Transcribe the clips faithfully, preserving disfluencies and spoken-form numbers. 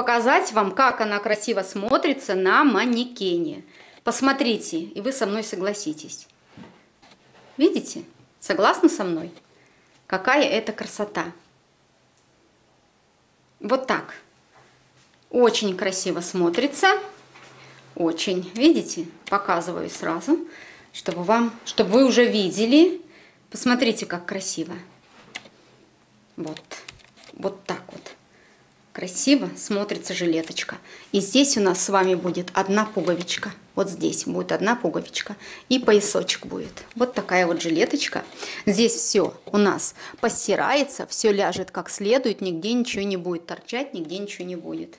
показать вам, как она красиво смотрится на манекене. Посмотрите, и вы со мной согласитесь. Видите? Согласны со мной? Какая это красота. Вот так. Очень красиво смотрится. Очень. Видите? Показываю сразу, чтобы вам, чтобы вы уже видели. Посмотрите, как красиво. Вот. Вот так вот. Красиво смотрится жилеточка. И здесь у нас с вами будет одна пуговичка. Вот здесь будет одна пуговичка. И поясочек будет. Вот такая вот жилеточка. Здесь все у нас постирается. Все ляжет как следует. Нигде ничего не будет торчать. Нигде ничего не будет.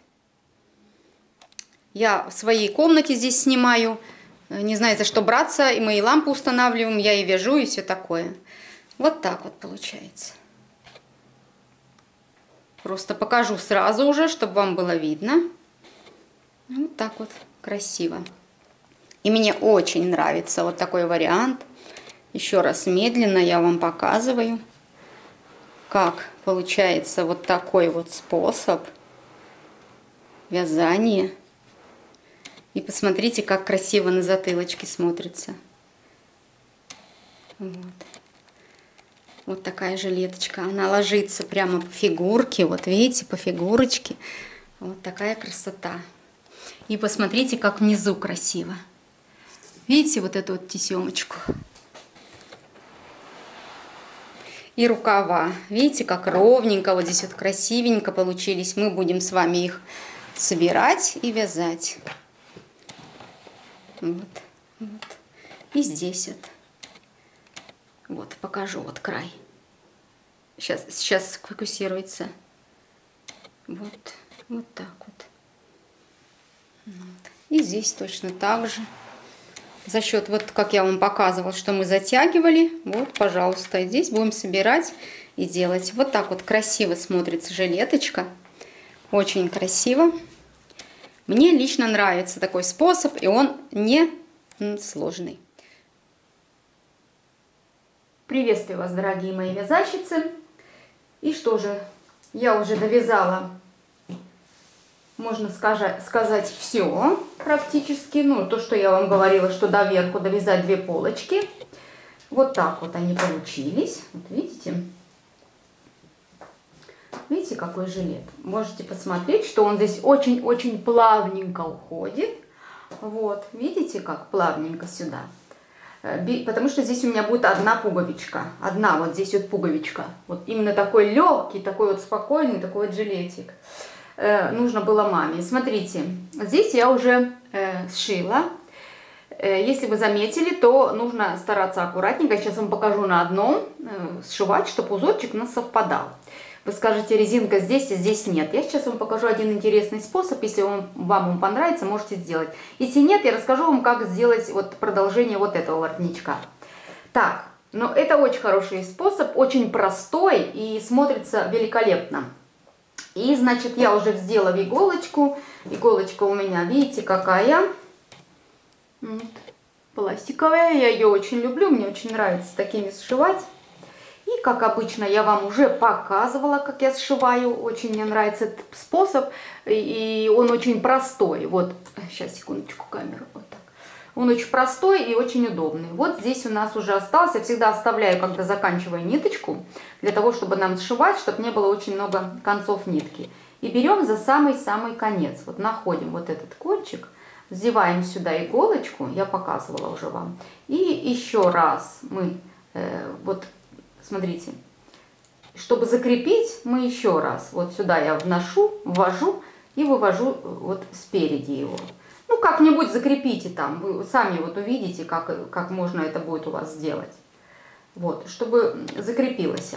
Я в своей комнате здесь снимаю. Не знаю, за что браться. И мои лампы устанавливаем. Я и вяжу, и все такое. Вот так вот получается. Просто покажу сразу уже, чтобы вам было видно. Вот так вот красиво. И мне очень нравится вот такой вариант. Еще раз медленно я вам показываю, как получается вот такой вот способ вязания. И посмотрите, как красиво на затылочке смотрится. Вот. Вот такая жилеточка. Она ложится прямо по фигурке. Вот видите, по фигурочке. Вот такая красота. И посмотрите, как внизу красиво. Видите вот эту вот тесемочку? И рукава. Видите, как ровненько, вот здесь вот красивенько получились. Мы будем с вами их собирать и вязать. Вот. Вот. И здесь вот. Вот, покажу вот край. Сейчас, сейчас сфокусируется. Вот, вот так вот. Вот. И здесь точно так же. За счет, вот как я вам показывала, что мы затягивали. Вот, пожалуйста, здесь будем собирать и делать. Вот так вот красиво смотрится жилеточка. Очень красиво. Мне лично нравится такой способ, и он не сложный. Приветствую вас, дорогие мои вязальщицы. И что же, я уже довязала, можно сказать, сказать все практически. Ну, то, что я вам говорила, что доверху довязать две полочки. Вот так вот они получились. Вот видите? Видите, какой жилет? Можете посмотреть, что он здесь очень-очень плавненько уходит. Вот, видите, как плавненько сюда. Потому что здесь у меня будет одна пуговичка. Одна вот здесь вот пуговичка. Вот именно такой легкий, такой вот спокойный, такой вот жилетик. Э, нужно было маме. Смотрите, здесь я уже э, сшила. Э, если вы заметили, то нужно стараться аккуратненько. Сейчас вам покажу на одном э, сшивать, чтобы узорчик у нас совпадал. Вы скажете, резинка здесь и здесь нет. Я сейчас вам покажу один интересный способ. Если он, вам он понравится, можете сделать. Если нет, я расскажу вам, как сделать вот продолжение вот этого воротничка. Так, но это очень хороший способ, очень простой и смотрится великолепно. И, значит, я уже сделала иголочку. Иголочка у меня, видите, какая. Вот, пластиковая. Я ее очень люблю, мне очень нравится такими сшивать. И, как обычно, я вам уже показывала, как я сшиваю. Очень мне нравится этот способ. И он очень простой. Вот, сейчас, секундочку, камеру. Вот так. Он очень простой и очень удобный. Вот здесь у нас уже осталось. Я всегда оставляю, когда заканчиваю ниточку, для того, чтобы нам сшивать, чтобы не было очень много концов нитки. И берем за самый-самый конец. Вот находим вот этот кончик. Вздеваем сюда иголочку. Я показывала уже вам. И еще раз мы э, вот... Смотрите, чтобы закрепить, мы еще раз вот сюда я вношу, ввожу и вывожу вот спереди его. Ну, как-нибудь закрепите там, вы сами вот увидите, как, как можно это будет у вас сделать. Вот, чтобы закрепилось.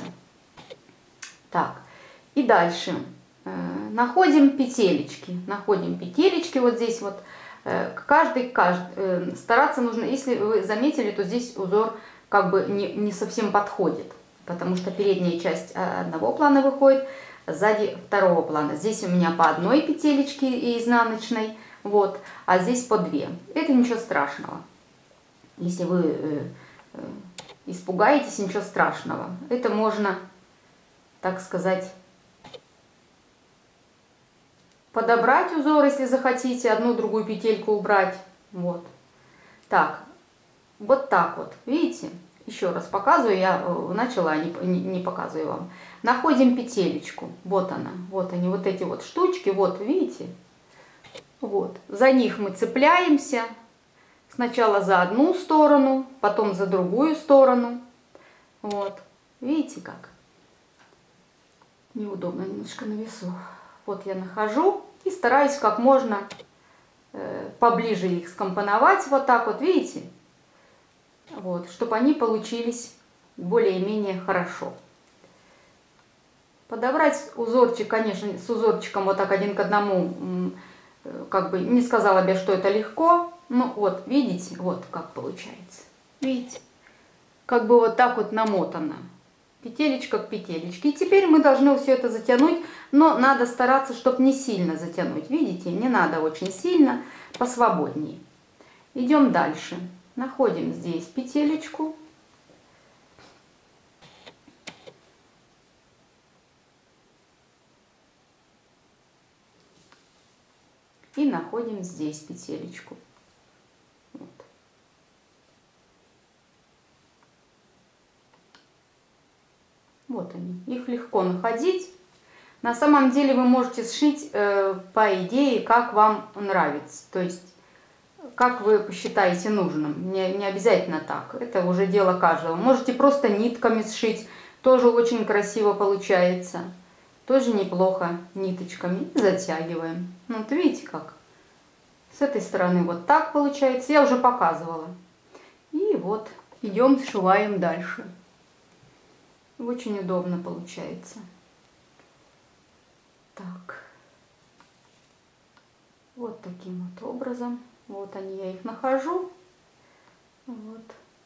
Так, и дальше э, находим петелечки, находим петелечки вот здесь вот. Э, каждый, каждый, э, стараться нужно, если вы заметили, то здесь узор как бы не, не совсем подходит. Потому что передняя часть одного плана выходит, сзади второго плана. Здесь у меня по одной петелечке изнаночной, вот, а здесь по две. Это ничего страшного. Если вы э, э, испугаетесь, ничего страшного. Это можно, так сказать, подобрать узор, если захотите, одну-другую петельку убрать. Вот. Так, вот так вот, видите? Еще раз показываю, я начала, не, не показываю вам. Находим петелечку, вот она, вот они, вот эти вот штучки, вот, видите? Вот, за них мы цепляемся, сначала за одну сторону, потом за другую сторону. Вот, видите как? Неудобно немножко на весу. Вот я нахожу и стараюсь как можно э, поближе их скомпоновать, вот так вот, видите? Вот, чтобы они получились более-менее хорошо. Подобрать узорчик, конечно, с узорчиком вот так один к одному, как бы не сказала бы я, что это легко. Ну вот, видите, вот как получается. Видите, как бы вот так вот намотано. Петелечка к петелечке. И теперь мы должны все это затянуть, но надо стараться, чтобы не сильно затянуть. Видите, не надо очень сильно, посвободнее. Идем дальше. Находим здесь петелечку. И находим здесь петелечку. Вот. Вот они. Их легко находить. На самом деле вы можете сшить э, по идее, как вам нравится. То есть, как вы посчитаете нужным. Не, не обязательно так. Это уже дело каждого. Можете просто нитками сшить. Тоже очень красиво получается. Тоже неплохо ниточками. И затягиваем. Ну, вот видите как? С этой стороны вот так получается. Я уже показывала. И вот идем сшиваем дальше. Очень удобно получается. Так. Вот таким вот образом. Вот они, я их нахожу. Вот.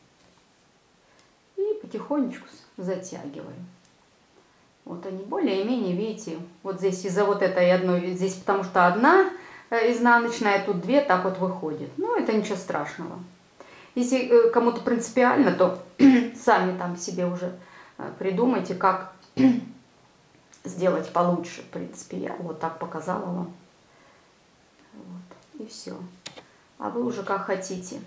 И потихонечку затягиваю. Вот они более-менее, видите, вот здесь из-за вот этой одной, здесь потому что одна изнаночная, тут две, так вот выходит. Ну, это ничего страшного. Если кому-то принципиально, то сами там себе уже придумайте, как сделать получше. В принципе, я вот так показала вам. Вот, и все. А вы уже как хотите.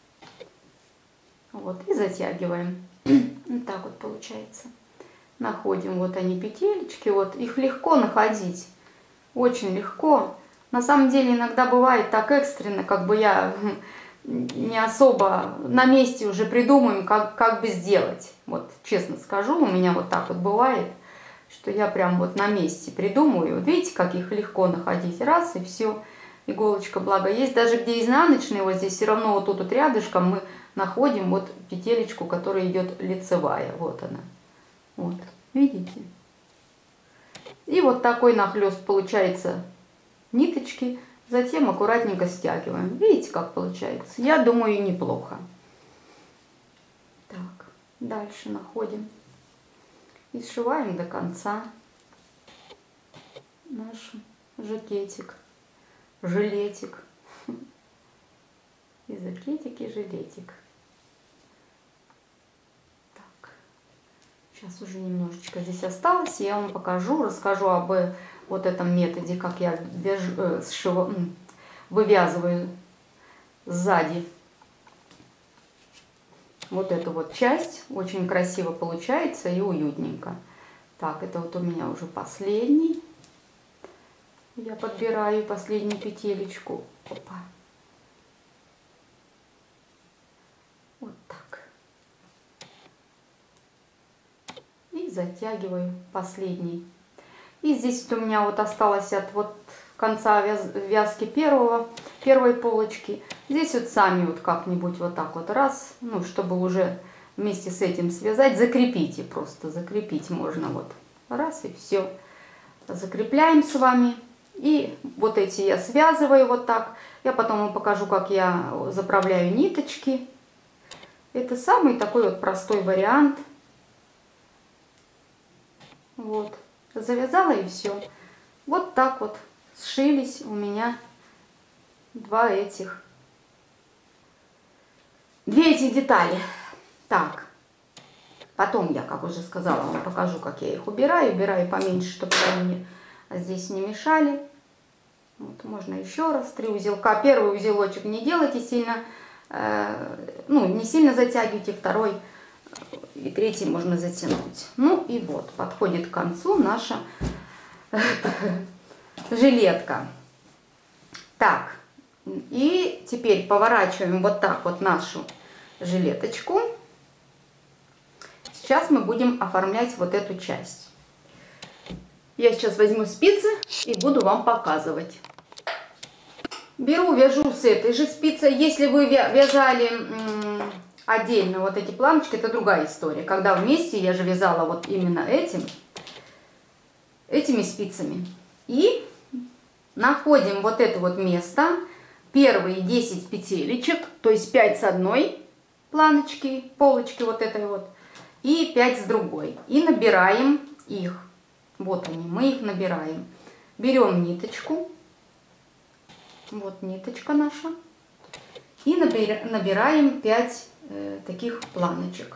Вот, и затягиваем. Вот так вот получается. Находим вот они петелечки, вот их легко находить, очень легко. На самом деле иногда бывает так экстренно, как бы я не особо на месте уже придумаем, как, как бы сделать. Вот честно скажу, у меня вот так вот бывает, что я прям вот на месте придумаю. Вот видите, как их легко находить, раз и все. Иголочка, благо есть, даже где изнаночные, вот здесь все равно вот тут вот рядышком мы находим вот петелечку, которая идет лицевая, вот она. Вот, видите? И вот такой нахлест получается ниточки. Затем аккуратненько стягиваем. Видите, как получается? Я думаю, неплохо. Так, дальше находим. И сшиваем до конца наш жакетик. Жилетик. И жакетик, и жилетик. Сейчас уже немножечко здесь осталось, я вам покажу, расскажу об вот этом методе, как я вяж... сшив... вывязываю сзади вот эту вот часть. Очень красиво получается и уютненько. Так, это вот у меня уже последний. Я подбираю последнюю петелечку. Опа. Вот так. И затягиваю последний. И здесь вот у меня вот осталось от вот конца вяз, вязки первого, первой полочки. Здесь вот сами вот как-нибудь вот так вот раз, ну, чтобы уже вместе с этим связать, закрепите просто, закрепить можно вот. Раз и все. Закрепляем с вами. И вот эти я связываю вот так. Я потом вам покажу, как я заправляю ниточки. Это самый такой вот простой вариант. Вот. Завязала и все. Вот так вот сшились у меня два этих. Две эти детали. Так. Потом я, как уже сказала, вам покажу, как я их убираю. Убираю поменьше, чтобы они здесь не мешали. Вот, можно еще раз, три узелка. Первый узелочек не делайте сильно, э, ну, не сильно затягивайте, второй и третий можно затянуть. Ну и вот, подходит к концу наша жилетка. Так, и теперь поворачиваем вот так вот нашу жилеточку. Сейчас мы будем оформлять вот эту часть. Я сейчас возьму спицы и буду вам показывать. Беру, вяжу с этой же спицей. Если вы вязали отдельно вот эти планочки, это другая история. Когда вместе, я же вязала вот именно этим, этими спицами. И находим вот это вот место, первые десять петелечек, то есть пять с одной планочки, полочки вот этой вот, и пять с другой. И набираем их. Вот они, мы их набираем. Берем ниточку. Вот ниточка наша. И набираем пять э, таких планочек.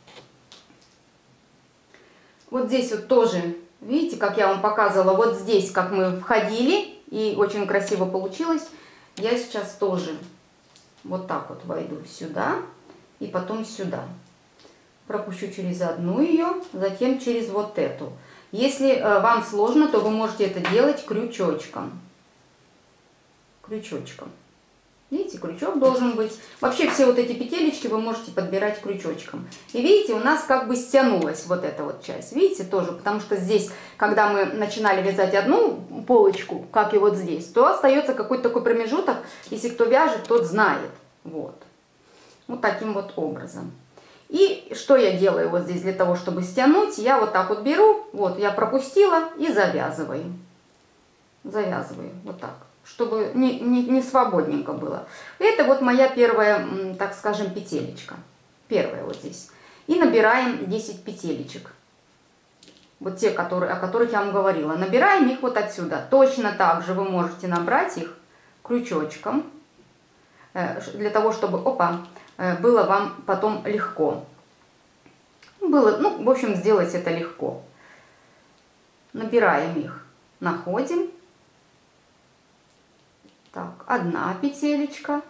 Вот здесь вот тоже, видите, как я вам показывала, вот здесь, как мы входили, и очень красиво получилось. Я сейчас тоже вот так вот войду сюда и потом сюда. Пропущу через одну ее, затем через вот эту. Если э, вам сложно, то вы можете это делать крючочком. Крючочком. Видите, крючок должен быть. Вообще все вот эти петелечки вы можете подбирать крючочком. И видите, у нас как бы стянулась вот эта вот часть. Видите, тоже, потому что здесь, когда мы начинали вязать одну полочку, как и вот здесь, то остается какой-то такой промежуток. Если кто вяжет, тот знает. Вот. Вот таким вот образом. И что я делаю вот здесь для того, чтобы стянуть? Я вот так вот беру, вот я пропустила и завязываю. Завязываю вот так, чтобы не, не, не свободненько было. Это вот моя первая, так скажем, петелечка. Первая вот здесь. И набираем десять петелечек. Вот те, которые, о которых я вам говорила. Набираем их вот отсюда. Точно так же вы можете набрать их крючочком. Для того, чтобы, опа, было вам потом легко. Было, ну, в общем, сделать это легко. Набираем их, находим. Так, одна петелечка.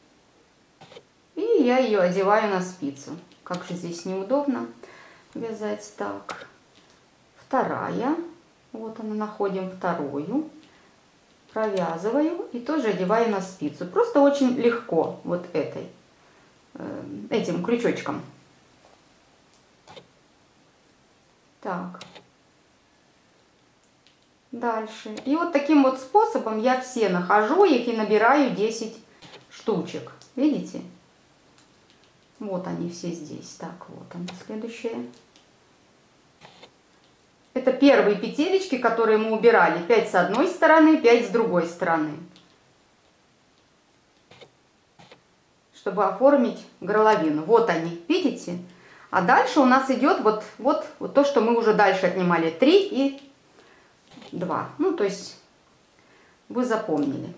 И я ее одеваю на спицу. Как же здесь неудобно вязать. Так, вторая. Вот она, находим вторую. Провязываю и тоже одеваю на спицу. Просто очень легко вот этой, этим крючочком. Так. Дальше. И вот таким вот способом я все нахожу их и набираю десять штучек. Видите? Вот они все здесь. Так, вот она следующая. Это первые петелечки, которые мы убирали. пять с одной стороны, пять с другой стороны. Чтобы оформить горловину. Вот они, видите? А дальше у нас идет вот, вот, вот то, что мы уже дальше отнимали. три и два. Ну, то есть вы запомнили.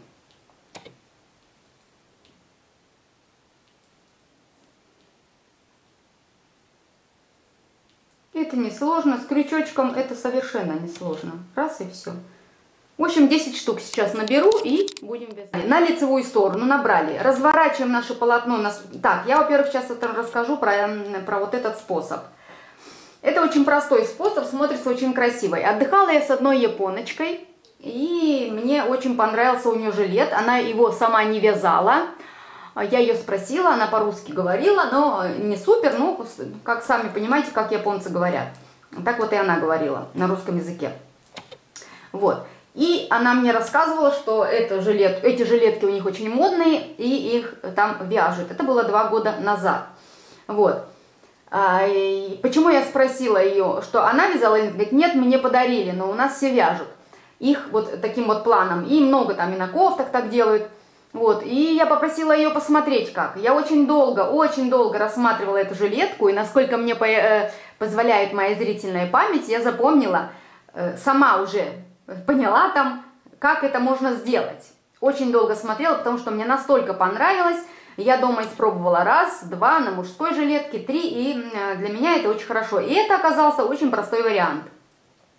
Это не сложно. С крючочком это совершенно не сложно. Раз и все. В общем, десять штук сейчас наберу и будем вязать. На лицевую сторону набрали. Разворачиваем наше полотно. На... Так, я, во-первых, сейчас это расскажу про, про вот этот способ. Это очень простой способ, смотрится очень красиво. Отдыхала я с одной японочкой. И мне очень понравился у нее жилет. Она его сама не вязала. Я ее спросила, она по-русски говорила, но не супер, ну, как сами понимаете, как японцы говорят. Так вот и она говорила на русском языке. Вот. И она мне рассказывала, что это жилет, эти жилетки у них очень модные, и их там вяжут. Это было два года назад. Вот. А, почему я спросила ее, что она вязала? Она говорит, нет, мне подарили, но у нас все вяжут. Их вот таким вот планом. И много там и на кофтах так делают. Вот, и я попросила ее посмотреть как. Я очень долго, очень долго рассматривала эту жилетку, и насколько мне по, э, позволяет моя зрительная память, я запомнила, э, сама уже поняла там, как это можно сделать. Очень долго смотрела, потому что мне настолько понравилось. Я дома испробовала раз, два, на мужской жилетке, три, и э, для меня это очень хорошо. И это оказался очень простой вариант.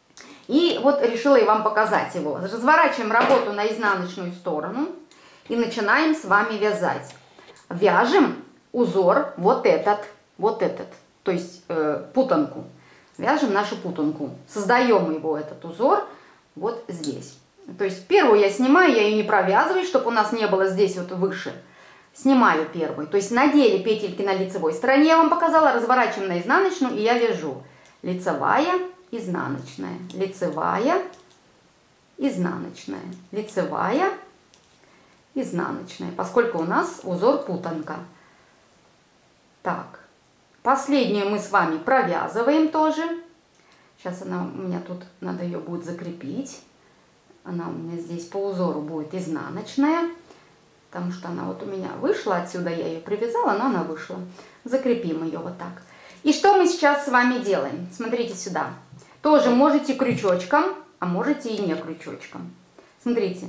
И вот решила и вам показать его. Разворачиваем работу на изнаночную сторону и начинаем с вами вязать. Вяжем узор вот этот, вот этот, то есть э, путанку. Вяжем нашу путанку. Создаем его, этот узор, вот здесь. То есть первую я снимаю, я ее не провязываю, чтобы у нас не было здесь вот выше. Снимаю первую. То есть надели петельки на лицевой стороне, я вам показала, разворачиваем на изнаночную, и я вяжу. Лицевая, изнаночная, лицевая, изнаночная, лицевая, изнаночная, поскольку у нас узор путанка. Так, последнюю мы с вами провязываем тоже. Сейчас она у меня тут, надо ее будет закрепить. Она у меня здесь по узору будет изнаночная, потому что она вот у меня вышла отсюда, я ее привязала, но она вышла. Закрепим ее вот так. И что мы сейчас с вами делаем? Смотрите сюда. Тоже можете крючочком, а можете и не крючочком. Смотрите.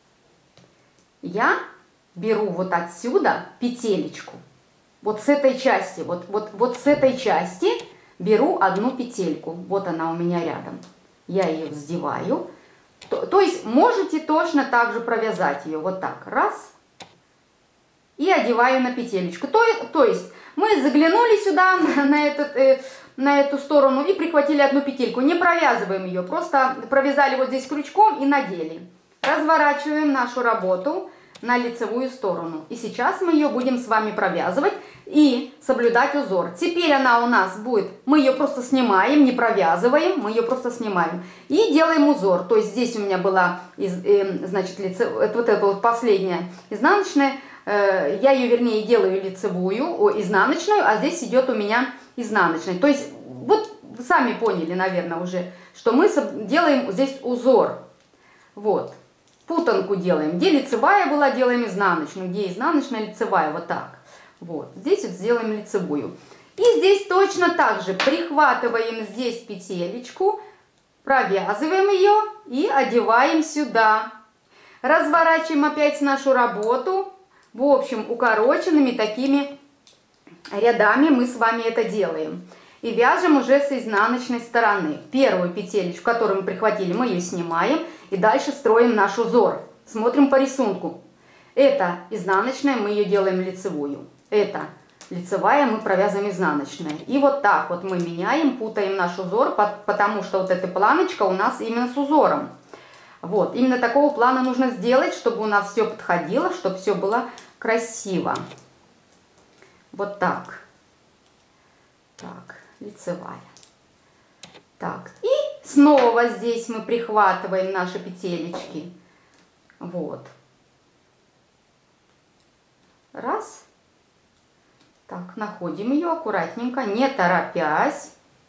Я беру вот отсюда петелечку. Вот с этой части, вот, вот, вот с этой части беру одну петельку. Вот она у меня рядом. Я ее вздеваю. То, то есть можете точно так же провязать ее. Вот так. Раз. И одеваю на петелечку. То, то есть мы заглянули сюда на, этот, э, на эту сторону и прихватили одну петельку. Не провязываем ее. Просто провязали вот здесь крючком и надели. Разворачиваем нашу работу на лицевую сторону. И сейчас мы ее будем с вами провязывать и соблюдать узор. Теперь она у нас будет, мы ее просто снимаем, не провязываем, мы ее просто снимаем. И делаем узор. То есть здесь у меня была, э, значит, лице, вот эта вот последняя изнаночная. Э, я ее, вернее, делаю лицевую, о, изнаночную, а здесь идет у меня изнаночная. То есть, вот вы сами поняли, наверное, уже, что мы делаем здесь узор. Вот. Путанку делаем. Где лицевая была, делаем изнаночную. Где изнаночная, лицевая. Вот так. Вот. Здесь вот сделаем лицевую. И здесь точно так же прихватываем здесь петелечку, провязываем ее и одеваем сюда. Разворачиваем опять нашу работу. В общем, укороченными такими рядами мы с вами это делаем. И вяжем уже с изнаночной стороны. Первую петелечку, которую мы прихватили, мы ее снимаем. И дальше строим наш узор. Смотрим по рисунку. Это изнаночная, мы ее делаем лицевую. Это лицевая, мы провязываем изнаночная. И вот так вот мы меняем, путаем наш узор, потому что вот эта планочка у нас именно с узором. Вот, именно такого плана нужно сделать, чтобы у нас все подходило, чтобы все было красиво. Вот так. Так, лицевая. Так, и снова здесь мы прихватываем наши петелечки. Вот. Раз. Так, находим ее аккуратненько, не торопясь.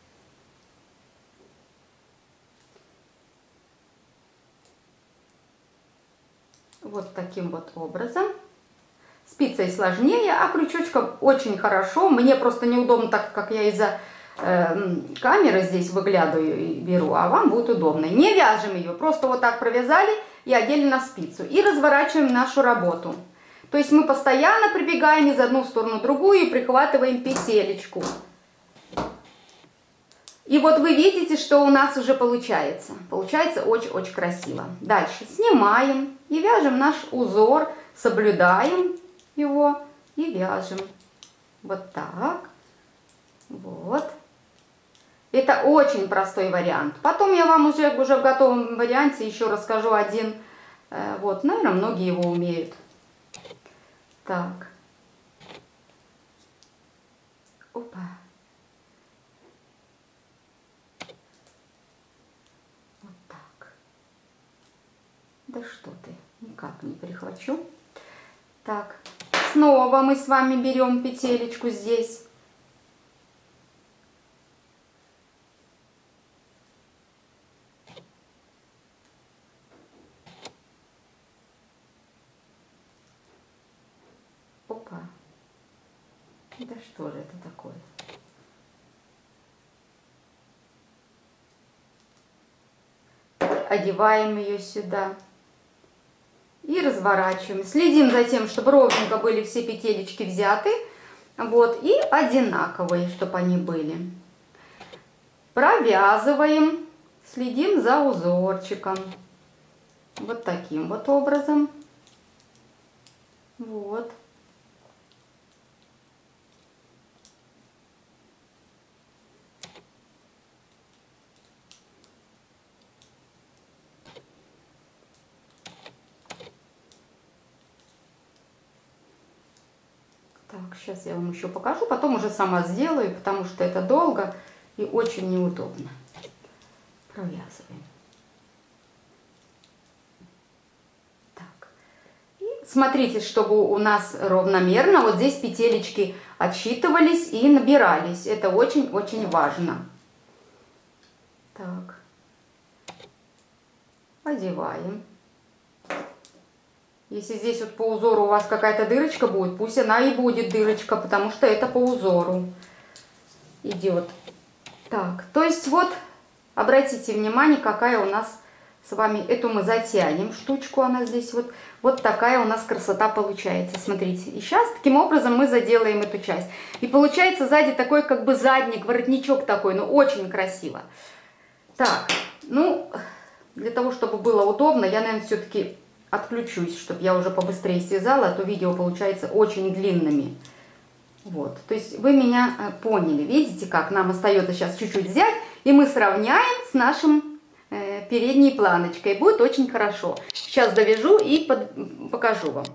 Вот таким вот образом. Спицей сложнее, а крючочком очень хорошо. Мне просто неудобно, так как я из-за э, камеры здесь выглядываю и беру, а вам будет удобно. Не вяжем ее, просто вот так провязали и одели на спицу. И разворачиваем нашу работу. То есть мы постоянно прибегаем из одну сторону в другую и прихватываем петелечку. И вот вы видите, что у нас уже получается. Получается очень-очень красиво. Дальше снимаем и вяжем наш узор, соблюдаем его и вяжем. Вот так. Вот. Это очень простой вариант. Потом я вам уже, уже в готовом варианте еще расскажу один. Вот, наверное, многие его умеют. Так. Опа. Вот так. Да что ты, никак не перехвачу. Так. Снова мы с вами берем петелечку здесь. Опа. Да что же это такое? Одеваем ее сюда. И разворачиваем. Следим за тем, чтобы ровненько были все петелечки взяты. Вот. И одинаковые, чтобы они были. Провязываем следим за узорчиком. Вот таким вот образом. Вот. Так, сейчас я вам еще покажу, потом уже сама сделаю, потому что это долго и очень неудобно. Провязываем. Так. И смотрите, чтобы у нас равномерно вот здесь петелечки отсчитывались и набирались. Это очень-очень важно. Так. Одеваем. Если здесь вот по узору у вас какая-то дырочка будет, пусть она и будет дырочка, потому что это по узору идет. Так, то есть вот, обратите внимание, какая у нас с вами, эту мы затянем штучку, она здесь вот, вот такая у нас красота получается, смотрите. И сейчас таким образом мы заделаем эту часть. И получается сзади такой как бы задник, воротничок такой, ну очень красиво. Так, ну, для того, чтобы было удобно, я, наверное, все-таки отключусь, чтобы я уже побыстрее связала, а то видео получается очень длинными. Вот, то есть вы меня поняли, видите, как нам остается сейчас чуть-чуть взять, и мы сравняем с нашим э, передней планочкой, будет очень хорошо. Сейчас довяжу и под, покажу вам.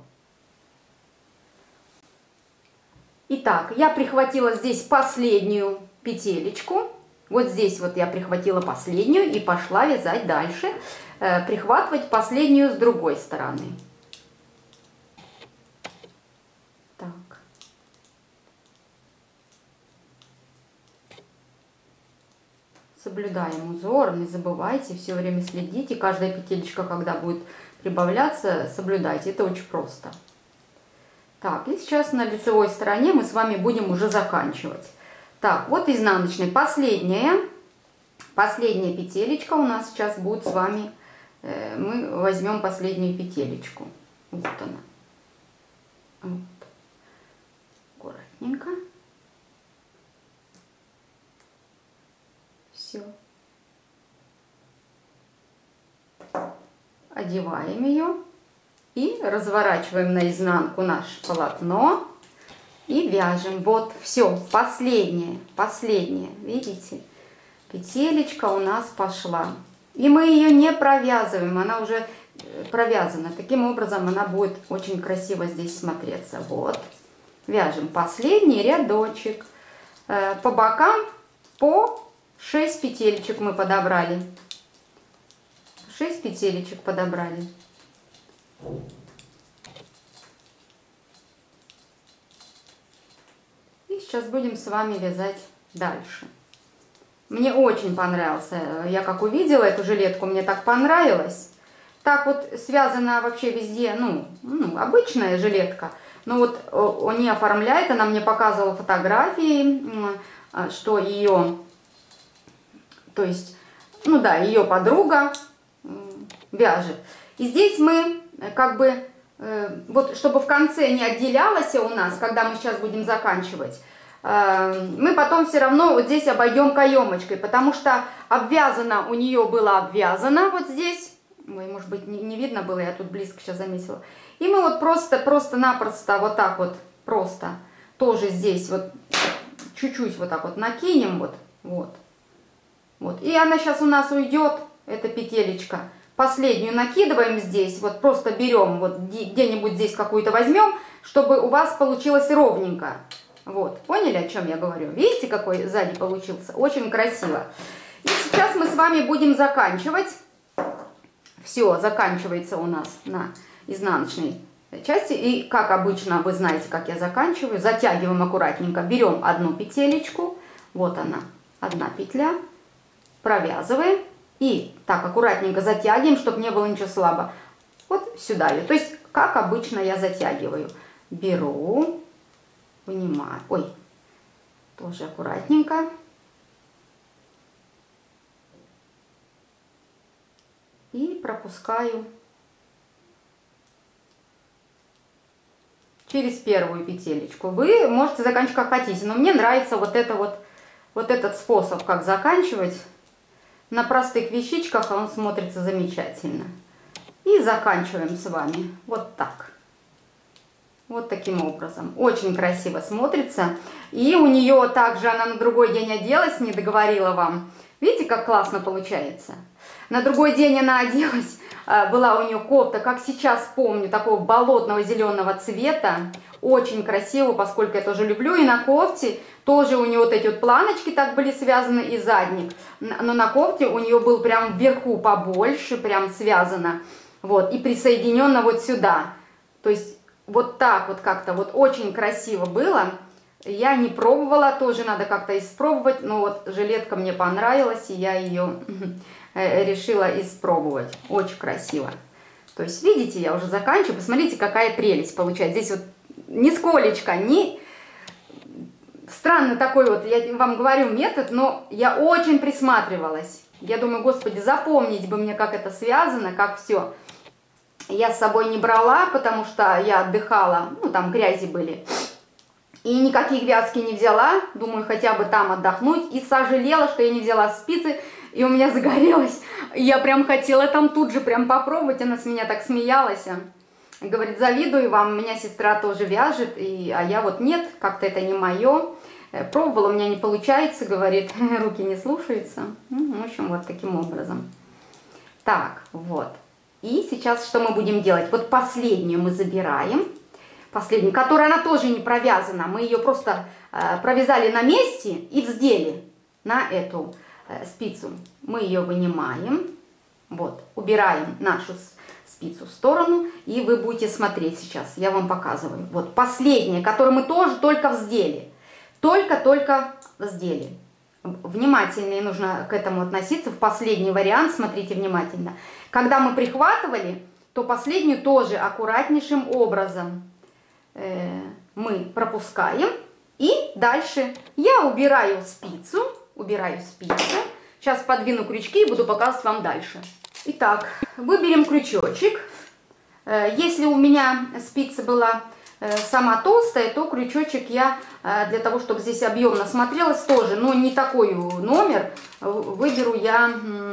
Итак, я прихватила здесь последнюю петелечку. Вот здесь вот я прихватила последнюю и пошла вязать дальше, э, прихватывать последнюю с другой стороны. Так. Соблюдаем узор, не забывайте, все время следите, каждая петелечка, когда будет прибавляться, соблюдайте, это очень просто. Так, и сейчас на лицевой стороне мы с вами будем уже заканчивать. Так, вот изнаночной последняя, последняя петелечка у нас сейчас будет с вами, э, мы возьмем последнюю петелечку, вот она, вот. Аккуратненько, все, одеваем ее и разворачиваем наизнанку наше полотно. И вяжем. Вот, все, последняя, последняя, видите, петелечка у нас пошла. И мы ее не провязываем, она уже провязана. Таким образом она будет очень красиво здесь смотреться. Вот, вяжем последний рядочек. По бокам по шесть петелечек мы подобрали. шесть петелечек подобрали. Сейчас будем с вами вязать дальше. Мне очень понравился, я как увидела эту жилетку, мне так понравилось. Так вот связана вообще везде, ну, ну обычная жилетка. Но вот он не оформляет, она мне показывала фотографии, что ее, то есть, ну да, ее подруга вяжет. И здесь мы как бы, вот чтобы в конце не отделялось у нас, когда мы сейчас будем заканчивать, мы потом все равно вот здесь обойдем каемочкой, потому что обвязано у нее было обвязано вот здесь. Ой, может быть, не, не видно было, я тут близко сейчас заметила. И мы вот просто, просто-напросто вот так вот, просто тоже здесь вот чуть-чуть вот так вот накинем, вот, вот, вот. И она сейчас у нас уйдет, эта петелечка. Последнюю накидываем здесь, вот просто берем, вот где-нибудь здесь какую-то возьмем, чтобы у вас получилось ровненько. Вот, поняли, о чем я говорю? Видите, какой сзади получился? Очень красиво. И сейчас мы с вами будем заканчивать. Все, заканчивается у нас на изнаночной части. И, как обычно, вы знаете, как я заканчиваю. Затягиваем аккуратненько. Берем одну петелечку. Вот она, одна петля. Провязываем. И так аккуратненько затягиваем, чтобы не было ничего слабо. Вот сюда ее. То есть, как обычно я затягиваю. Беру. Вынимаю. Ой, тоже аккуратненько. И пропускаю через первую петелечку. Вы можете заканчивать как хотите, но мне нравится вот это вот, вот этот способ, как заканчивать. на простых вещичках он смотрится замечательно. И заканчиваем с вами вот так. Вот таким образом. Очень красиво смотрится. И у нее также, она на другой день оделась, не договорила вам. Видите, как классно получается? На другой день она оделась, была у нее кофта, как сейчас помню, такого болотного зеленого цвета. Очень красиво, поскольку я тоже люблю. И на кофте тоже у нее вот эти вот планочки так были связаны и задник. Но на кофте у нее был прям вверху побольше, прям связано. Вот, и присоединено вот сюда. То есть вот так вот как-то вот очень красиво было. Я не пробовала, тоже надо как-то испробовать. Но вот жилетка мне понравилась, и я ее решила испробовать. Очень красиво. То есть, видите, я уже заканчиваю. Посмотрите, какая прелесть получается. Здесь вот нисколечко, ни... Странно такой вот, я вам говорю, метод, но я очень присматривалась. Я думаю, господи, запомнить бы мне, как это связано, как все. Я с собой не брала, потому что я отдыхала, ну, там грязи были. И никаких вязки не взяла, думаю, хотя бы там отдохнуть. И сожалела, что я не взяла спицы, и у меня загорелось. Я прям хотела там тут же прям попробовать, она с меня так смеялась. Говорит, завидую вам, у меня сестра тоже вяжет, и, а я вот нет, как-то это не мое. Пробовала, у меня не получается, говорит, руки не слушаются. Ну, в общем, вот таким образом. Так, вот. И сейчас что мы будем делать? Вот последнюю мы забираем. Последнюю, которая она тоже не провязана. Мы ее просто э, провязали на месте и вздели на эту э, спицу. Мы ее вынимаем. Вот, убираем нашу спицу в сторону. И вы будете смотреть сейчас. Я вам показываю. Вот последняя, которую мы тоже только вздели. Только-только вздели. Внимательнее нужно к этому относиться. В последний вариант смотрите внимательно. Когда мы прихватывали, то последнюю тоже аккуратнейшим образом э, мы пропускаем. И дальше я убираю спицу. Убираю спицу. Сейчас подвину крючки и буду показывать вам дальше. Итак, выберем крючочек. Э, если у меня спица была сама толстая, то крючочек я для того, чтобы здесь объемно смотрелось тоже, но не такой номер, выберу я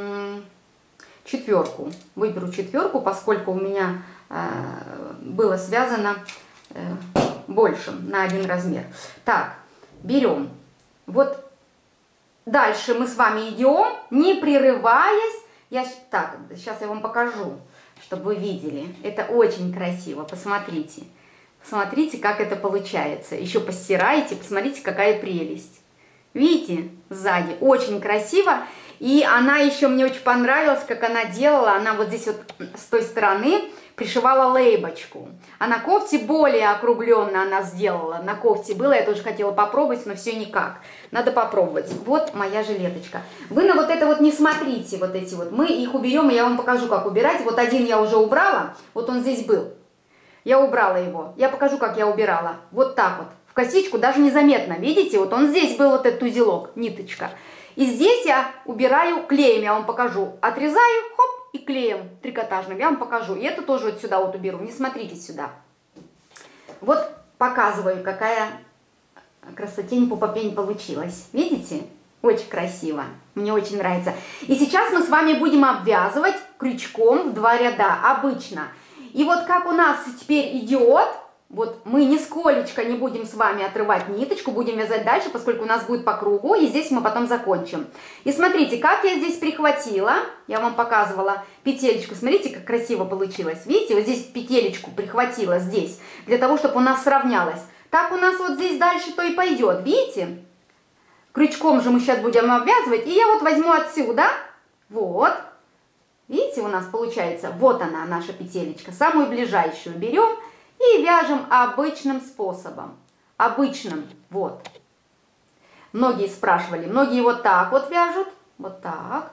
четверку. Выберу четверку, поскольку у меня было связано больше на один размер. Так, берем. Вот дальше мы с вами идем, не прерываясь. Я, так, сейчас я вам покажу, чтобы вы видели. Это очень красиво, посмотрите. Смотрите, как это получается. Еще постираете, посмотрите, какая прелесть. Видите, сзади очень красиво. И она еще мне очень понравилась, как она делала. Она вот здесь вот с той стороны пришивала лейбочку. А на кофте более округленно она сделала. На кофте было, я тоже хотела попробовать, но все никак. Надо попробовать. Вот моя жилеточка. Вы на вот это вот не смотрите, вот эти вот. Мы их уберем, и я вам покажу, как убирать. Вот один я уже убрала, вот он здесь был. Я убрала его. Я покажу, как я убирала. Вот так вот. В косичку даже незаметно. Видите? Вот он здесь был, вот этот узелок, ниточка. И здесь я убираю клеем. Я вам покажу. Отрезаю, хоп, и клеем трикотажным. Я вам покажу. И это тоже вот сюда вот уберу. Не смотрите сюда. Вот показываю, какая красотень-пупопень получилась. Видите? Очень красиво. Мне очень нравится. И сейчас мы с вами будем обвязывать крючком в два ряда. Обычно. И вот как у нас теперь идет, вот мы нисколечко не будем с вами отрывать ниточку, будем вязать дальше, поскольку у нас будет по кругу, и здесь мы потом закончим. И смотрите, как я здесь прихватила, я вам показывала петелечку, смотрите, как красиво получилось. Видите, вот здесь петелечку прихватила здесь, для того, чтобы у нас сравнялось. Так у нас вот здесь дальше то и пойдет, видите? Крючком же мы сейчас будем обвязывать, и я вот возьму отсюда, вот. Видите, у нас получается, вот она, наша петелечка, самую ближайшую берем и вяжем обычным способом. Обычным, вот. Многие спрашивали, многие вот так вот вяжут, вот так.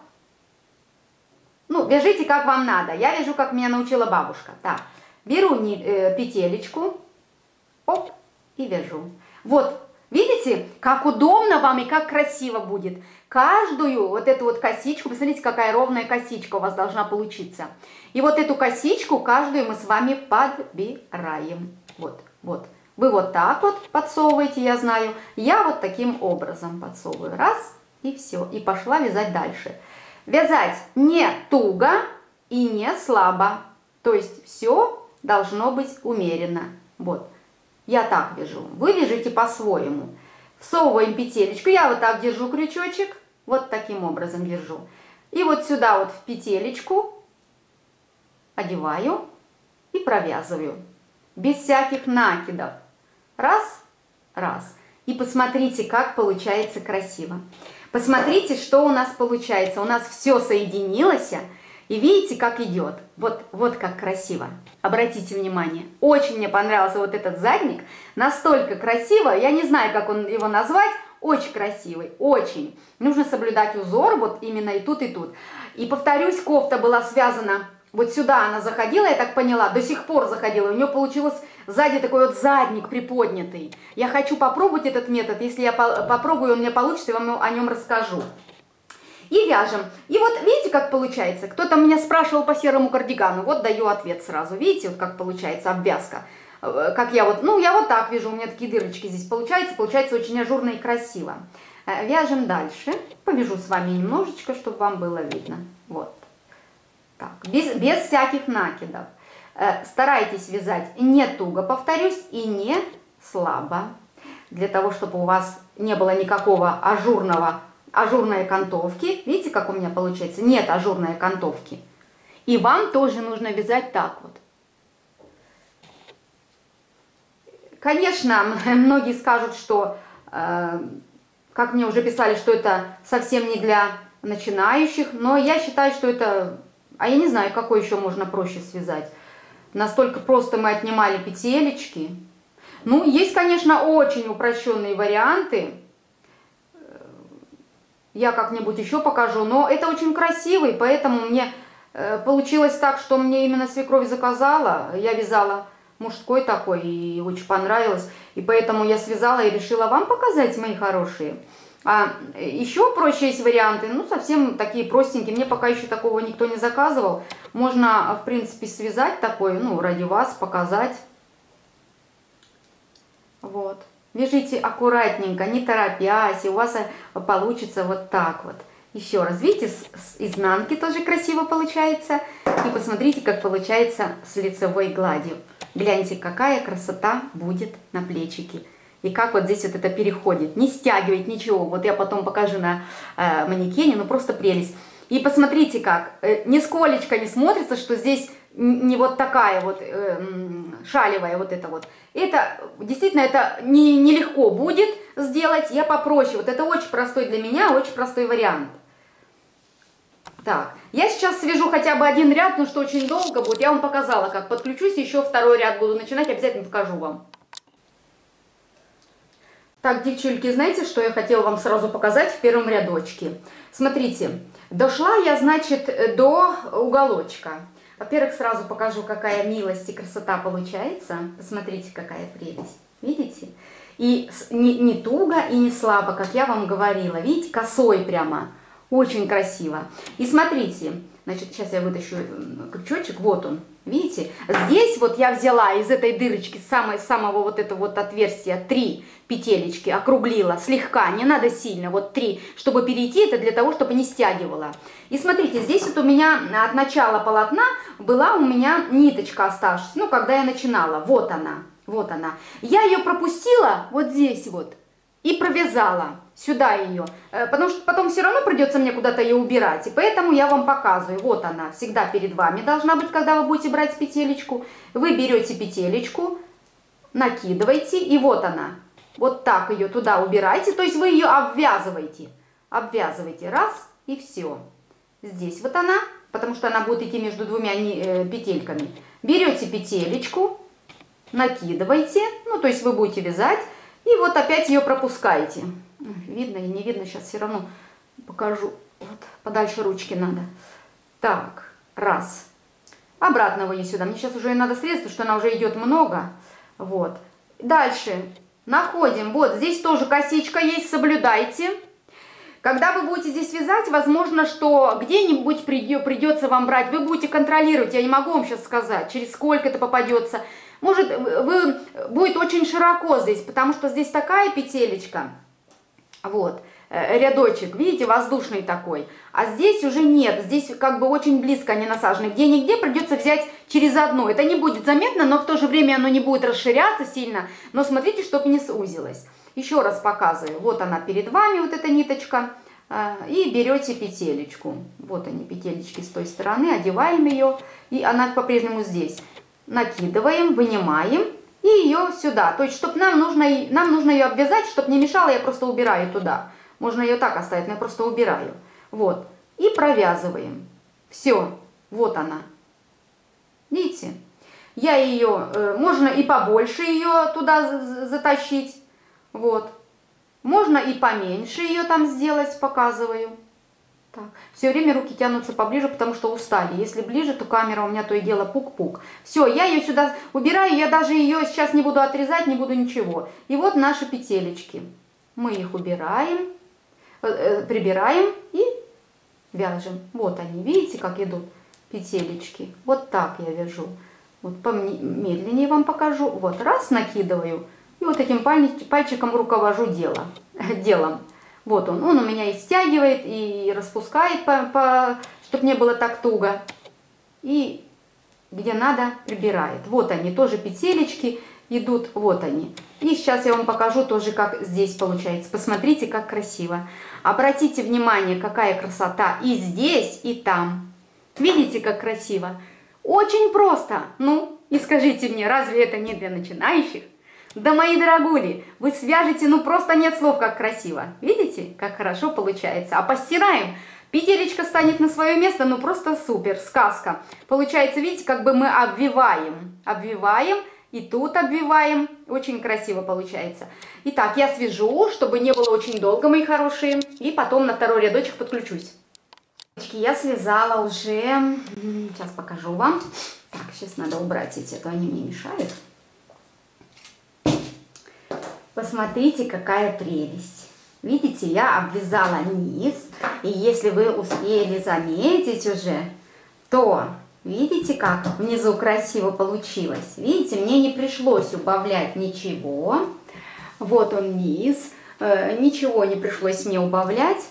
Ну, вяжите, как вам надо. Я вяжу, как меня научила бабушка. Так, беру э, петелечку, оп, и вяжу. Вот, видите, как удобно вам и как красиво будет. Каждую вот эту вот косичку, посмотрите, какая ровная косичка у вас должна получиться. И вот эту косичку каждую мы с вами подбираем. Вот, вот. Вы вот так вот подсовываете, я знаю. Я вот таким образом подсовываю. Раз, и все. И пошла вязать дальше. Вязать не туго и не слабо. То есть все должно быть умеренно. Вот. Я так вяжу. Вы вяжите по-своему. Всовываем петелечку. Я вот так держу крючочек. Вот таким образом держу. И вот сюда вот в петелечку одеваю и провязываю. Без всяких накидов. Раз, раз. И посмотрите, как получается красиво. Посмотрите, что у нас получается. У нас все соединилось. И видите, как идет. Вот, вот как красиво. Обратите внимание. Очень мне понравился вот этот задник. Настолько красиво. Я не знаю, как он его назвать. Очень красивый. Очень. Нужно соблюдать узор. Вот именно и тут, и тут. И повторюсь, кофта была связана. Вот сюда она заходила, я так поняла. До сих пор заходила. У нее получилось сзади такой вот задник приподнятый. Я хочу попробовать этот метод. Если я попробую, он мне получится, я вам о нем расскажу. И вяжем. И вот видите, как получается? Кто-то меня спрашивал по серому кардигану. Вот даю ответ сразу. Видите, вот как получается обвязка. Как я вот, ну я вот так вяжу. У меня такие дырочки здесь получается. Получается очень ажурно и красиво. Вяжем дальше. Повяжу с вами немножечко, чтобы вам было видно. Вот. Так, без, без всяких накидов. Старайтесь вязать не туго, повторюсь, и не слабо. Для того, чтобы у вас не было никакого ажурного ажурной окантовки. Видите, как у меня получается? Нет ажурной окантовки. И вам тоже нужно вязать так вот. Конечно, многие скажут, что, э, как мне уже писали, что это совсем не для начинающих. Но я считаю, что это... А я не знаю, какой еще можно проще связать. Настолько просто мы отнимали петелечки. Ну, есть, конечно, очень упрощенные варианты. Я как-нибудь еще покажу, но это очень красивый, поэтому мне э, получилось так, что мне именно свекровь заказала. Я вязала мужской такой, и очень понравилось. И поэтому я связала и решила вам показать, мои хорошие. А еще проще есть варианты, ну, совсем такие простенькие. Мне пока еще такого никто не заказывал. Можно, в принципе, связать такой, ну, ради вас, показать. Вот. Вяжите аккуратненько, не торопясь, и у вас получится вот так вот. Еще раз, видите, с, с изнанки тоже красиво получается. И посмотрите, как получается с лицевой гладью. Гляньте, какая красота будет на плечике. И как вот здесь вот это переходит. Не стягивает ничего. Вот я потом покажу на э, манекене, ну просто прелесть. И посмотрите как, э, нисколечко не смотрится, что здесь не вот такая вот э, шалевая вот это вот. Это действительно это не, нелегко будет сделать, я попроще. Вот это очень простой для меня, очень простой вариант. Так, я сейчас свяжу хотя бы один ряд, но что очень долго будет. Я вам показала, как подключусь, еще второй ряд буду начинать, обязательно покажу вам. Так, девчульки, знаете, что я хотела вам сразу показать в первом рядочке? Смотрите, дошла я, значит, до уголочка. Во-первых, сразу покажу, какая милость и красота получается. Посмотрите, какая прелесть. Видите? И не, не туго и не слабо, как я вам говорила. Видите, косой прямо. Очень красиво. И смотрите, значит, сейчас я вытащу крючочек. Вот он. Видите? Здесь вот я взяла из этой дырочки, самой, самого вот этого вот отверстия, три петелечки, округлила слегка, не надо сильно, вот три, чтобы перейти, это для того, чтобы не стягивала. И смотрите, здесь вот у меня от начала полотна была у меня ниточка оставшаяся, ну, когда я начинала, вот она, вот она. Я ее пропустила вот здесь вот и провязала сюда ее, потому что потом все равно придется мне куда-то ее убирать, и поэтому я вам показываю. Вот она, всегда перед вами должна быть, когда вы будете брать петелечку. Вы берете петелечку, накидываете, и вот она. Вот так ее туда убирайте, то есть вы ее обвязываете. Обвязываете, раз, и все. Здесь вот она, потому что она будет идти между двумя петельками. Берете петелечку, накидываете, ну, то есть вы будете вязать, и вот опять ее пропускаете. Видно и не видно, сейчас все равно покажу. Вот, подальше ручки надо. Так, раз. Обратно вы не сюда. Мне сейчас уже и надо срезать, потому что она уже идет много. Вот. Дальше находим. Вот здесь тоже косичка есть, соблюдайте. Когда вы будете здесь вязать, возможно, что где-нибудь придется вам брать. Вы будете контролировать, я не могу вам сейчас сказать, через сколько это попадется. Может, вы, будет очень широко здесь, потому что здесь такая петелечка. Вот. рядочек, видите, воздушный такой. А здесь уже нет, здесь как бы очень близко они насажены. Где-нигде придется взять через одно. Это не будет заметно, но в то же время оно не будет расширяться сильно. Но смотрите, чтобы не сузилось. Еще раз показываю. Вот она перед вами, вот эта ниточка. И берете петелечку. Вот они, петелечки с той стороны. Одеваем ее. И она по-прежнему здесь. Накидываем, вынимаем. И ее сюда. То есть, чтобы нам нужно, нам нужно ее обвязать, чтобы не мешало, я просто убираю туда. Можно ее так оставить, но я просто убираю. Вот. И провязываем. Все. Вот она. Видите? Я ее, э, можно и побольше ее туда затащить. Вот. Можно и поменьше ее там сделать, показываю. Так. Все время руки тянутся поближе, потому что устали. Если ближе, то камера у меня то и дело пук-пук. Все, я ее сюда убираю, я даже ее сейчас не буду отрезать, не буду ничего. И вот наши петелечки. Мы их убираем, э, прибираем и вяжем. Вот они, видите, как идут петелечки. Вот так я вяжу. Вот помедленнее вам покажу. Вот, раз, накидываю. И вот этим пальчиком руковожу дело, делом. Вот он. Он у меня и стягивает, и распускает, по, по, чтобы не было так туго. И где надо, прибирает. Вот они, тоже петелечки идут. Вот они. И сейчас я вам покажу тоже, как здесь получается. Посмотрите, как красиво. Обратите внимание, какая красота и здесь, и там. Видите, как красиво? Очень просто. Ну, и скажите мне, разве это не для начинающих? Да, мои дорогули, вы свяжете, ну просто нет слов, как красиво. Видите, как хорошо получается. А постираем, петелечка станет на свое место, ну просто супер, сказка. Получается, видите, как бы мы обвиваем, обвиваем и тут обвиваем. Очень красиво получается. Итак, я свяжу, чтобы не было очень долго, мои хорошие. И потом на второй рядочек подключусь. Я связала уже, сейчас покажу вам. Так, сейчас надо убрать эти, а то они мне мешают. Посмотрите, какая прелесть. Видите, я обвязала низ. И если вы успели заметить уже, то видите, как внизу красиво получилось. Видите, мне не пришлось убавлять ничего. Вот он низ. Ничего не пришлось мне убавлять,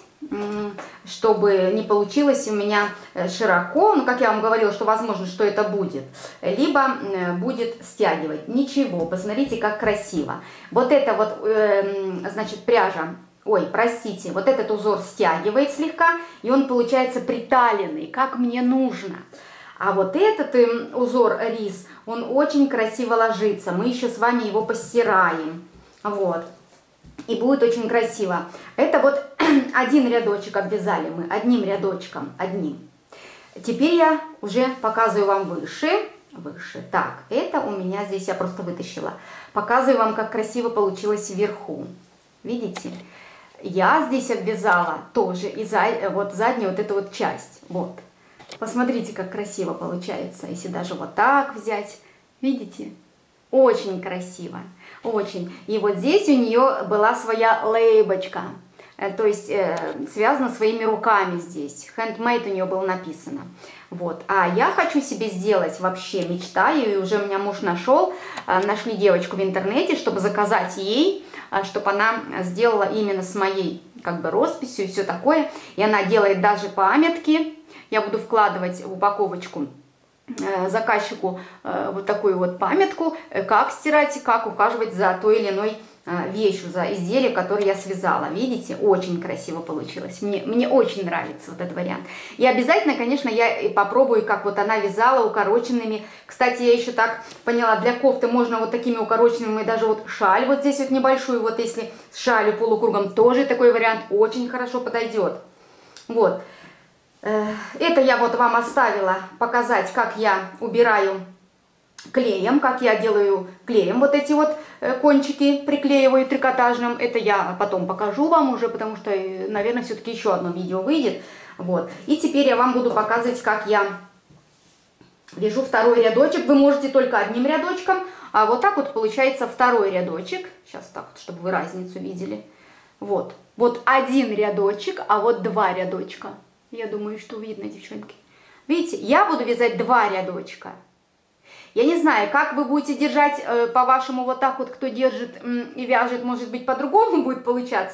чтобы не получилось у меня широко, ну, как я вам говорила, что возможно, что это будет, либо будет стягивать. Ничего, посмотрите, как красиво. Вот это вот, э, значит, пряжа, ой, простите, вот этот узор стягивает слегка, и он получается приталенный, как мне нужно. А вот этот э, узор рис, он очень красиво ложится. Мы еще с вами его постираем. Вот. И будет очень красиво. Это вот один рядочек обвязали мы, одним рядочком, одним. Теперь я уже показываю вам выше, выше. Так, это у меня здесь, я просто вытащила. Показываю вам, как красиво получилось вверху. Видите? Я здесь обвязала тоже и за, вот заднюю вот эту вот часть. Вот. Посмотрите, как красиво получается. Если даже вот так взять. Видите? Очень красиво. Очень. И вот здесь у нее была своя лейбочка. То есть э, связано своими руками здесь. Handmade у нее было написано. Вот. А я хочу себе сделать, вообще мечтаю, и уже у меня муж нашел, э, нашли девочку в интернете, чтобы заказать ей, э, чтобы она сделала именно с моей как бы росписью и все такое. И она делает даже памятки. Я буду вкладывать в упаковочку э, заказчику э, вот такую вот памятку, э, как стирать, как ухаживать за той или иной вещью, за изделие, которое я связала. Видите, очень красиво получилось. Мне, мне очень нравится вот этот вариант. И обязательно, конечно, я попробую, как вот она вязала укороченными. Кстати, я еще так поняла, для кофты можно вот такими укороченными, даже вот шаль вот здесь вот небольшую, вот если с шалью полукругом, тоже такой вариант очень хорошо подойдет. Вот. Это я вот вам оставила показать, как я убираю клеем, как я делаю клеем вот эти вот кончики, приклеиваю трикотажным. Это я потом покажу вам уже, потому что, наверное, все-таки еще одно видео выйдет. Вот. И теперь я вам буду показывать, как я вяжу второй рядочек. Вы можете только одним рядочком, а вот так вот получается второй рядочек. Сейчас так вот, чтобы вы разницу видели. Вот. Вот один рядочек, а вот два рядочка. Я думаю, что видно, девчонки. Видите, я буду вязать два рядочка. Я не знаю, как вы будете держать, э, по-вашему, вот так вот, кто держит э, и вяжет, может быть, по-другому будет получаться.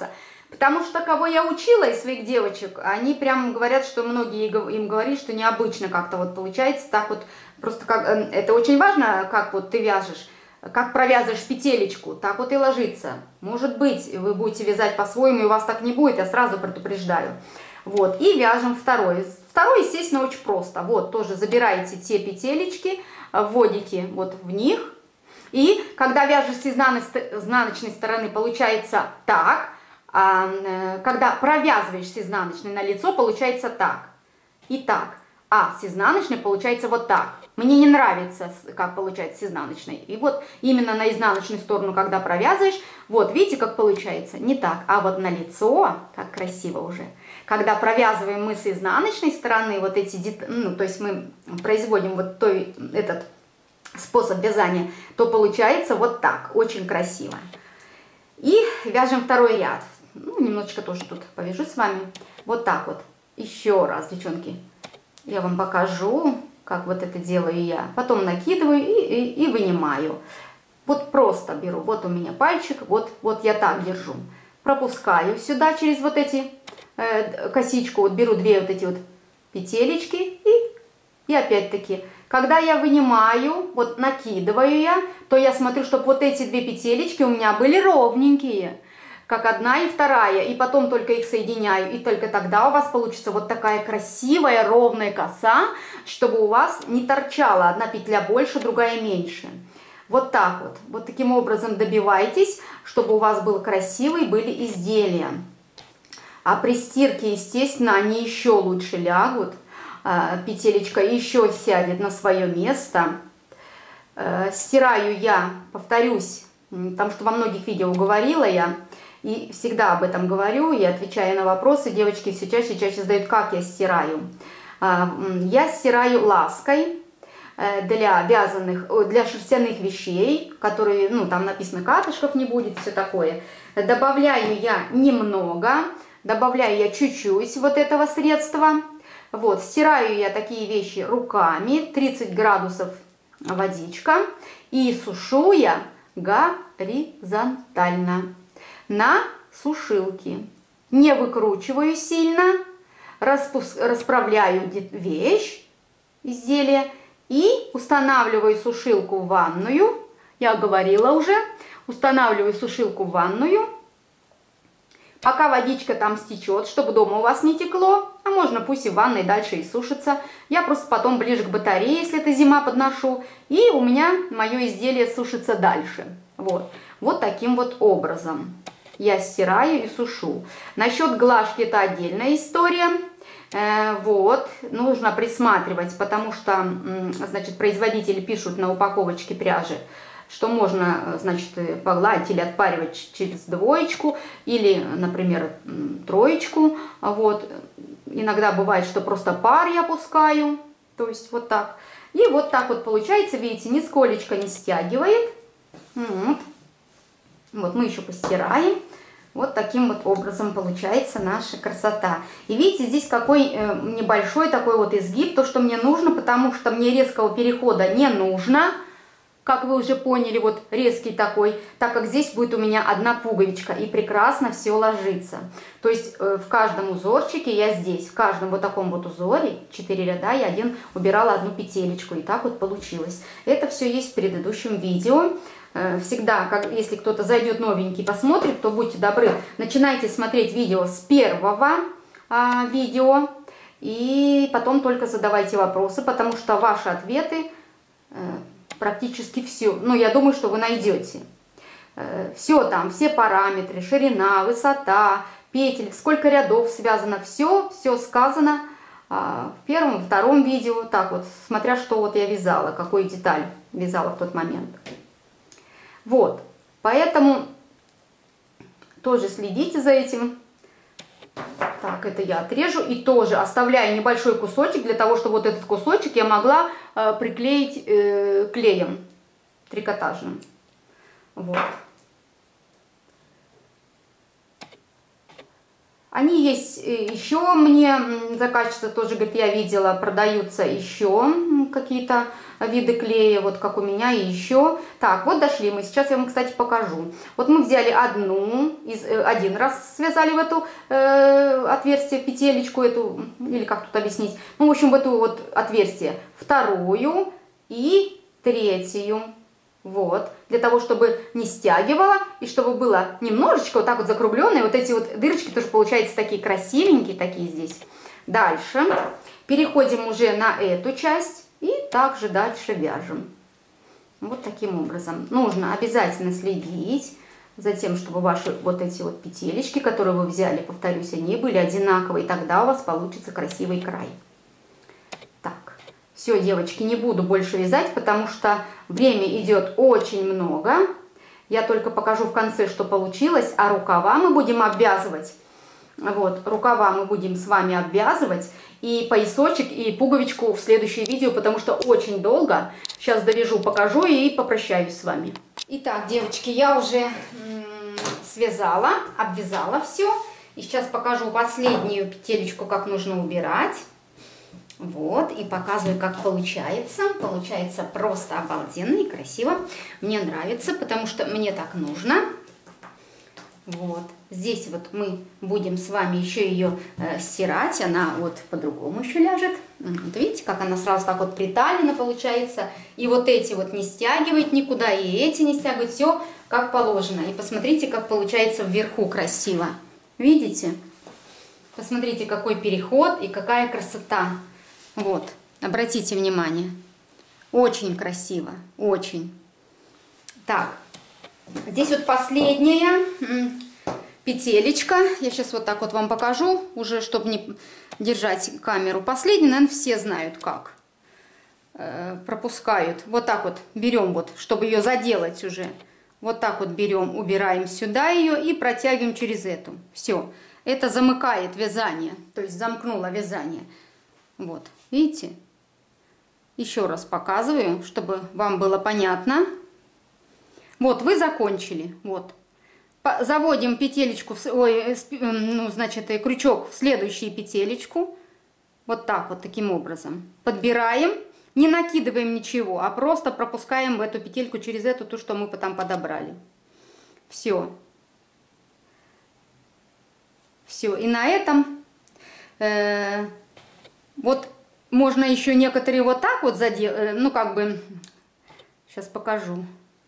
Потому что кого я учила из своих девочек, они прям говорят, что многие им говорят, что необычно как-то вот получается. Так вот, просто как, это очень важно, как вот ты вяжешь, как провязываешь петелечку, так вот и ложится. Может быть, вы будете вязать по-своему, и у вас так не будет, я сразу предупреждаю. Вот, и вяжем второй. Второй, естественно, очень просто. Вот, тоже забираете те петелечки, вводите вот в них. И когда вяжешь с изнаночной стороны, получается так. А когда провязываешь с изнаночной на лицо, получается так. И так. А с изнаночной получается вот так. Мне не нравится, как получается с изнаночной. И вот именно на изнаночную сторону, когда провязываешь, вот видите, как получается? Не так. А вот на лицо, как красиво уже. Когда провязываем мы с изнаночной стороны, вот эти, ну, то есть мы производим вот той, этот способ вязания, то получается вот так. Очень красиво. И вяжем второй ряд. Ну, немножечко тоже тут повяжу с вами. Вот так вот. Еще раз, девчонки. Я вам покажу, как вот это делаю я. Потом накидываю и, и, и вынимаю. Вот просто беру. Вот у меня пальчик. Вот, вот я так держу. Пропускаю сюда через вот эти э, косичку. Вот беру две вот эти вот петелечки. И, и опять-таки, когда я вынимаю, вот накидываю я, то я смотрю, чтобы вот эти две петелечки у меня были ровненькие. Как одна и вторая, и потом только их соединяю, и только тогда у вас получится вот такая красивая ровная коса, чтобы у вас не торчала одна петля больше, другая меньше. Вот так вот, вот таким образом добивайтесь, чтобы у вас был красивый, были изделия. А при стирке, естественно, они еще лучше лягут, петелечка еще сядет на свое место. Стираю я, повторюсь, потому что во многих видео говорила я, и всегда об этом говорю, и отвечаю на вопросы. Девочки все чаще и чаще задают, как я стираю. Я стираю лаской для вязаных, для шерстяных вещей, которые, ну, там написано, катышков не будет, все такое. Добавляю я немного, добавляю я чуть-чуть вот этого средства. Вот, стираю я такие вещи руками, тридцать градусов водичка, и сушу я горизонтально на сушилке. Не выкручиваю сильно, распуск... расправляю вещь, изделие, и устанавливаю сушилку в ванную. Я говорила уже, устанавливаю сушилку в ванную, пока водичка там стечет, чтобы дома у вас не текло, а можно пусть и в ванной дальше и сушится. Я просто потом ближе к батарее, если это зима, подношу, и у меня мое изделие сушится дальше. Вот, вот таким вот образом я стираю и сушу. Насчет глажки это отдельная история. Э, вот, нужно присматривать, потому что, значит, производители пишут на упаковочке пряжи, что можно, значит, погладить или отпаривать через двоечку, или, например, троечку. Вот. Иногда бывает, что просто пар я пускаю, то есть вот так. И вот так вот получается, видите, нисколечко не стягивает. Вот. Вот мы еще постираем. Вот таким вот образом получается наша красота. И видите, здесь какой э, небольшой такой вот изгиб, то, что мне нужно, потому что мне резкого перехода не нужно. Как вы уже поняли, вот резкий такой, так как здесь будет у меня одна пуговичка, и прекрасно все ложится. То есть э, в каждом узорчике я здесь, в каждом вот таком вот узоре, четыре ряда, я один убирала одну петелечку, и так вот получилось. Это все есть в предыдущем видео. Всегда, как, если кто-то зайдет новенький, посмотрит, то будьте добры, начинайте смотреть видео с первого а, видео, и потом только задавайте вопросы, потому что ваши ответы э, практически все, ну, я думаю, что вы найдете. Э, все там, все параметры, ширина, высота, петель, сколько рядов связано, все, все сказано э, в первом, втором видео, так вот, смотря что вот я вязала, какую деталь вязала в тот момент. Вот, поэтому тоже следите за этим. Так, это я отрежу и тоже оставляю небольшой кусочек для того, чтобы вот этот кусочек я могла э, приклеить э, клеем трикотажным. Вот. Они есть еще, мне заказчица тоже говорит, я видела, продаются еще какие-то виды клея, вот как у меня, и еще. Так, вот дошли мы, сейчас я вам, кстати, покажу. Вот мы взяли одну, из, один раз связали в эту э, отверстие, петелечку эту, или как тут объяснить, ну, в общем, в эту вот отверстие, вторую и третью. Вот, для того, чтобы не стягивало, и чтобы было немножечко вот так вот закругленное, вот эти вот дырочки тоже получаются такие красивенькие, такие здесь. Дальше переходим уже на эту часть и также дальше вяжем. Вот таким образом. Нужно обязательно следить за тем, чтобы ваши вот эти вот петелечки, которые вы взяли, повторюсь, они были одинаковые, и тогда у вас получится красивый край. Все, девочки, не буду больше вязать, потому что время идет очень много. Я только покажу в конце, что получилось, а рукава мы будем обвязывать. Вот, рукава мы будем с вами обвязывать, и поясочек, и пуговичку в следующее видео, потому что очень долго. Сейчас довяжу, покажу и попрощаюсь с вами. Итак, девочки, я уже связала, обвязала все. И сейчас покажу последнюю петелечку, как нужно убирать. Вот, и показываю, как получается. Получается просто обалденно и красиво. Мне нравится, потому что мне так нужно. Вот, здесь вот мы будем с вами еще ее э, стирать. Она вот по-другому еще ляжет. Вот, видите, как она сразу так вот приталена получается. И вот эти вот не стягивать никуда, и эти не стягивать. Все как положено. И посмотрите, как получается вверху красиво. Видите? Посмотрите, какой переход и какая красота. Вот, обратите внимание, очень красиво, очень. Так, здесь вот последняя петелечка, я сейчас вот так вот вам покажу, уже чтобы не держать камеру. Последняя, наверное, все знают как, э, пропускают. Вот так вот берем, вот, чтобы ее заделать уже, вот так вот берем, убираем сюда ее и протягиваем через эту. Все, это замыкает вязание, то есть замкнуло вязание. Вот, видите? Еще раз показываю, чтобы вам было понятно. Вот, вы закончили. Вот. Заводим петелечку, ой, ну, значит, крючок в следующую петелечку. Вот так вот, таким образом. Подбираем, не накидываем ничего, а просто пропускаем в эту петельку через эту, ту, что мы потом подобрали. Все. Все. И на этом... Э Вот можно еще некоторые вот так вот заделать, ну как бы, сейчас покажу.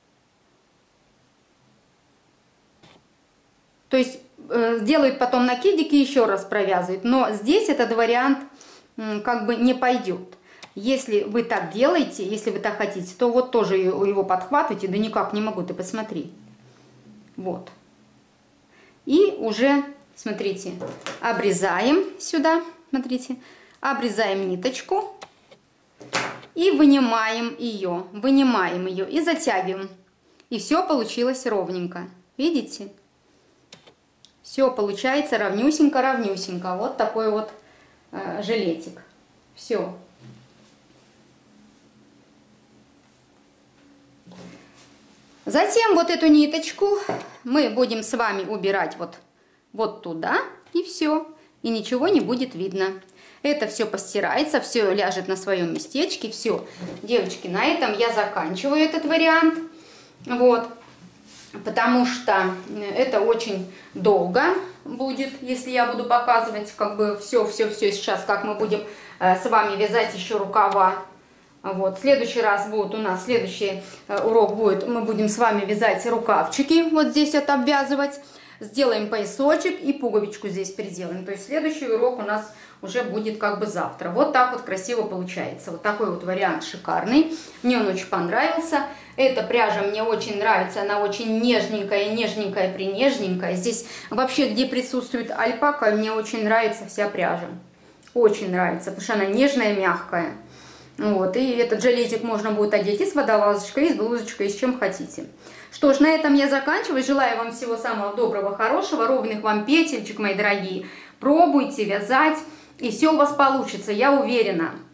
То есть э, делают потом накидики, еще раз провязывают, но здесь этот вариант э, как бы не пойдет. Если вы так делаете, если вы так хотите, то вот тоже его подхватываете, да никак не могу, ты посмотри. Вот. И уже, смотрите, обрезаем сюда, смотрите. Обрезаем ниточку и вынимаем ее, вынимаем ее и затягиваем. И все получилось ровненько. Видите? Все получается ровнюсенько-ровнюсенько. Вот такой вот э, жилетик. Все. Затем вот эту ниточку мы будем с вами убирать вот, вот туда, и все. И ничего не будет видно. Это все постирается, все ляжет на своем местечке, все. Девочки, на этом я заканчиваю этот вариант. Вот. Потому что это очень долго будет, если я буду показывать как бы все-все-все сейчас, как мы будем э, с вами вязать еще рукава. Вот. В следующий раз будет у нас, следующий э, урок будет, мы будем с вами вязать рукавчики, вот здесь это обвязывать. Сделаем поясочек и пуговичку здесь приделаем. То есть следующий урок у нас уже будет как бы завтра. Вот так вот красиво получается. Вот такой вот вариант шикарный. Мне он очень понравился. Эта пряжа мне очень нравится. Она очень нежненькая, нежненькая, принежненькая. Здесь вообще, где присутствует альпака, мне очень нравится вся пряжа. Очень нравится, потому что она нежная, мягкая. Вот, и этот жилетик можно будет одеть и с водолазочкой, и с блузочкой, и с чем хотите. Что ж, на этом я заканчиваю. Желаю вам всего самого доброго, хорошего, ровных вам петельчик, мои дорогие. Пробуйте вязать, и все у вас получится, я уверена.